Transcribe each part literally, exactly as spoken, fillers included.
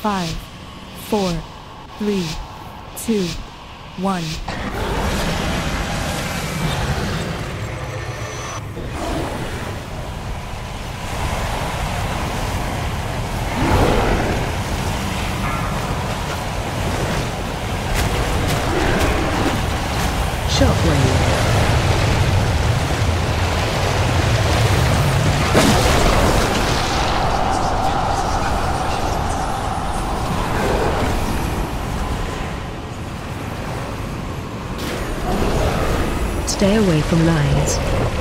Five, four, three, two, one. Shockwave. Stay away from lines.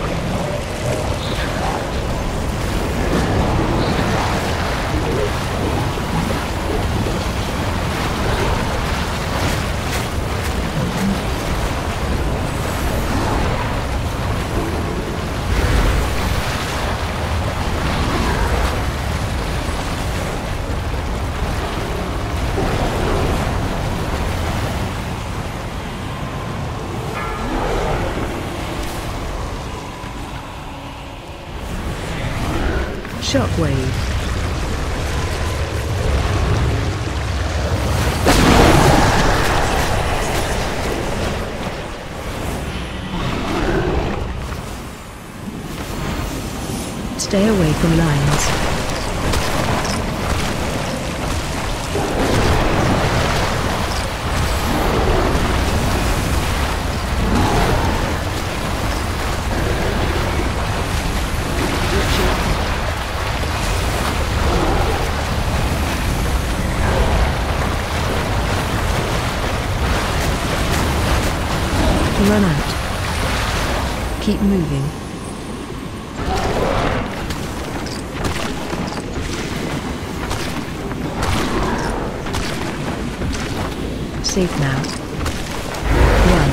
Shockwave. Stay away from lines. Run out. Keep moving. Safe now. Run.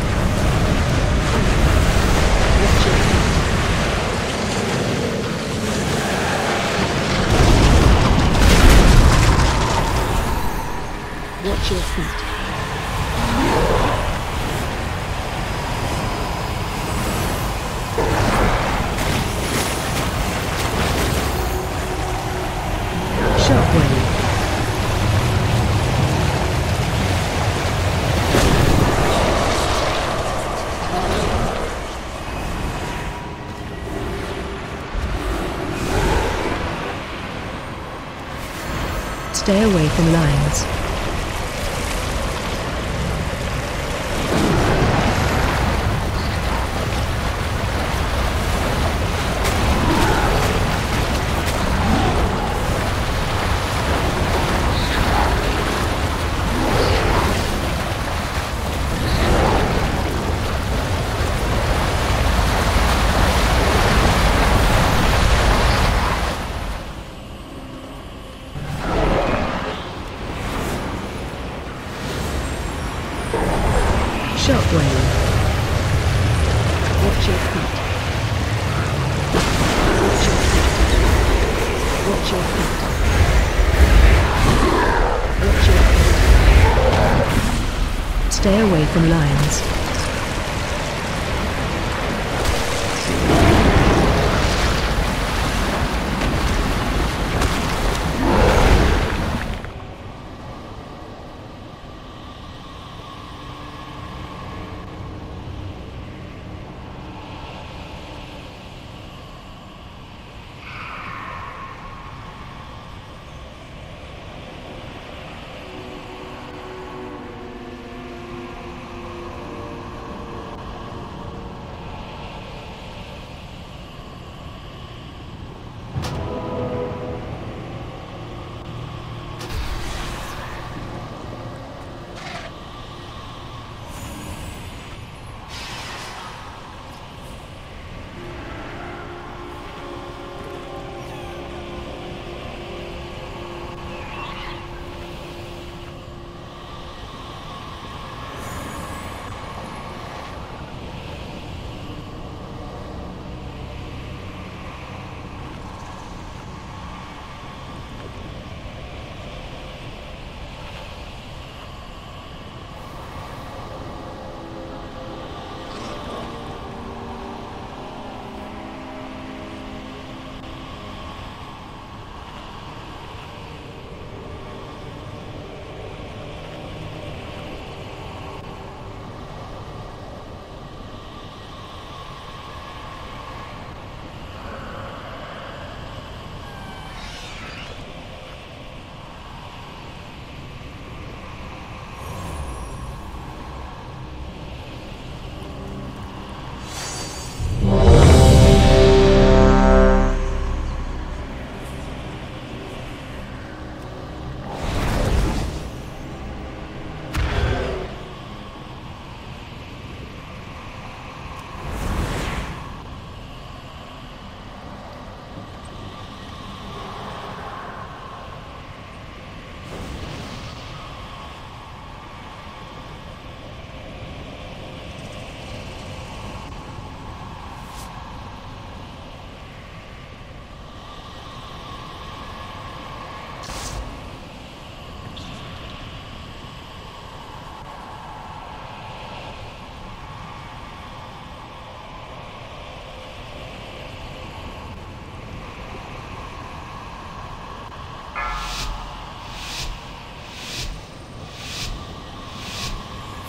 Watch your feet. Shockwave. Stay away from lines. Shockwave. Watch your feet. Watch your feet. Watch your feet. Watch your feet. Stay away from lines.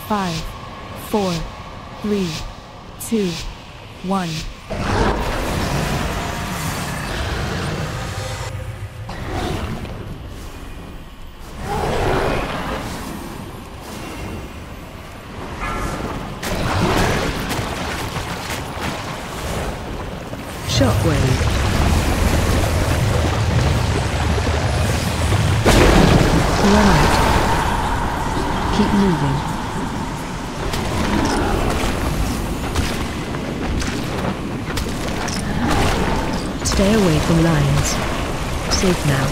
Five, four, three, two, one. Shockwave. Run out. Keep moving. Stay away from lines. Safe now.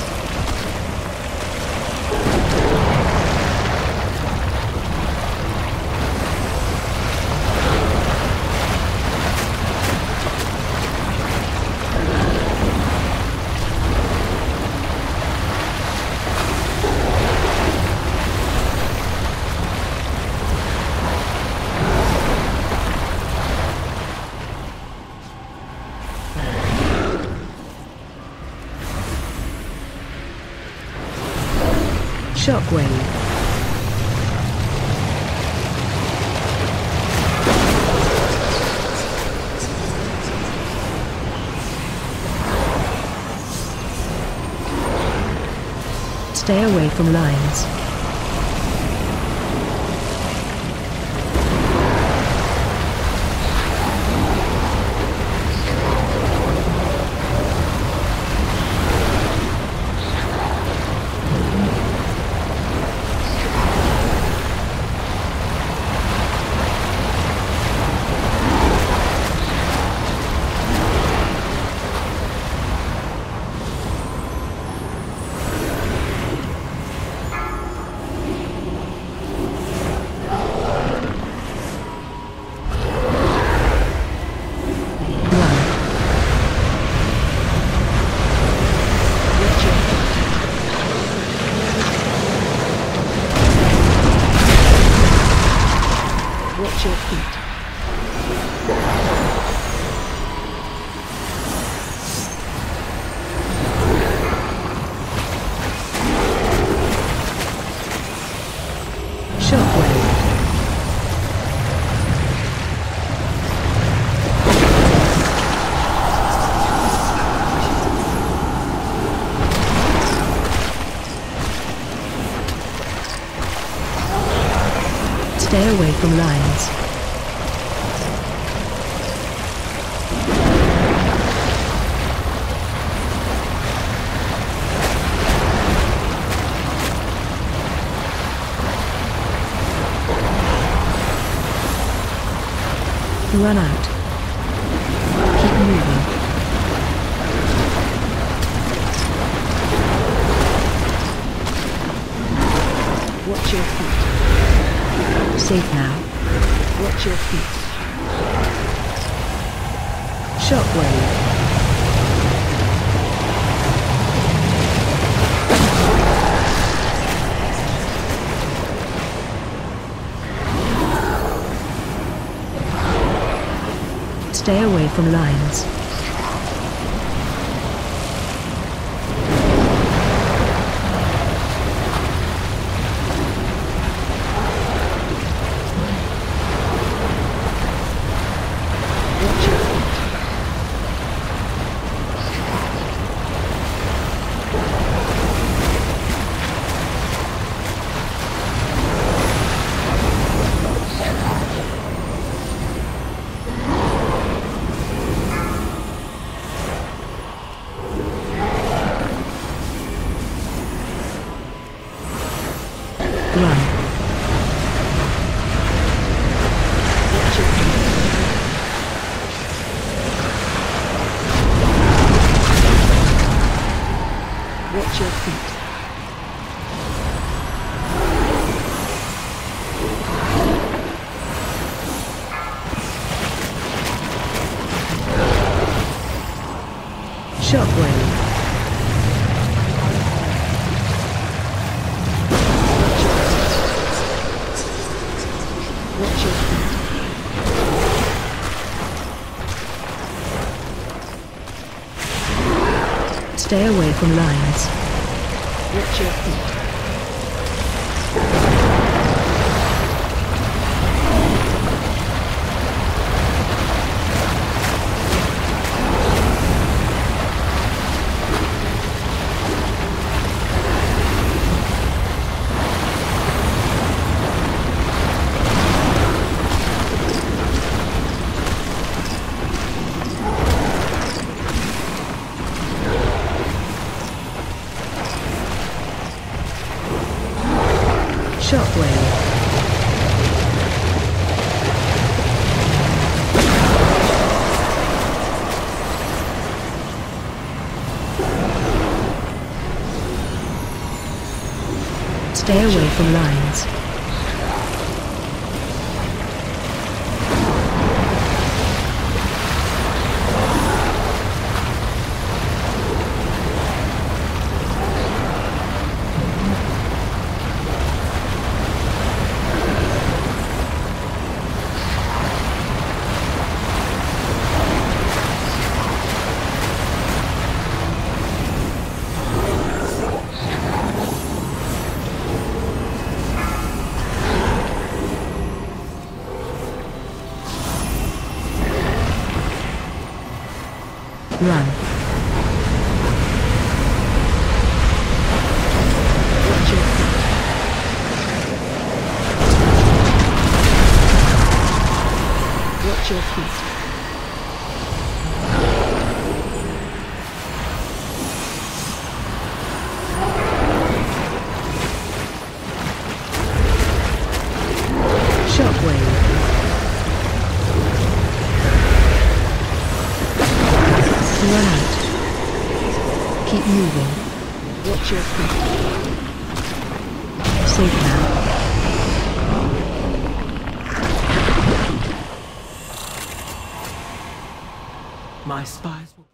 Shockwave. Stay away from lines. Watch your feet. Shockwave. Stay away from lines. Run out. Keep moving. Watch your feet. Safe now. Watch your feet. Shockwave. Stay away from lines. Watch your feet. Run. Watch your feet. Watch your feet. Shockwave. Watch your feet. Stay away from lines. Watch your feet. Stay away from lines. Run. Watch your feet. Watch your feet. Shockwave. Run out. Keep moving. Watch your feet. Safe now. My spies will